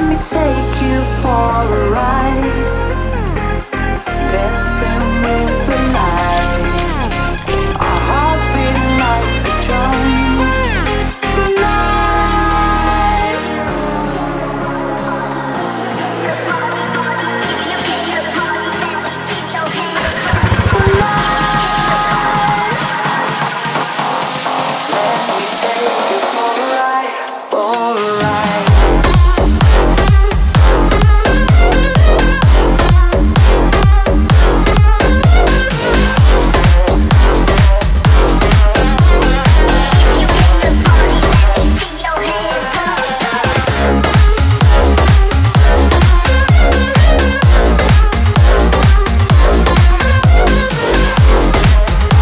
me take you for a ride, dancing with the lights, our hearts beating like a drum. Tonight, tonight, let me take you for a ride, for a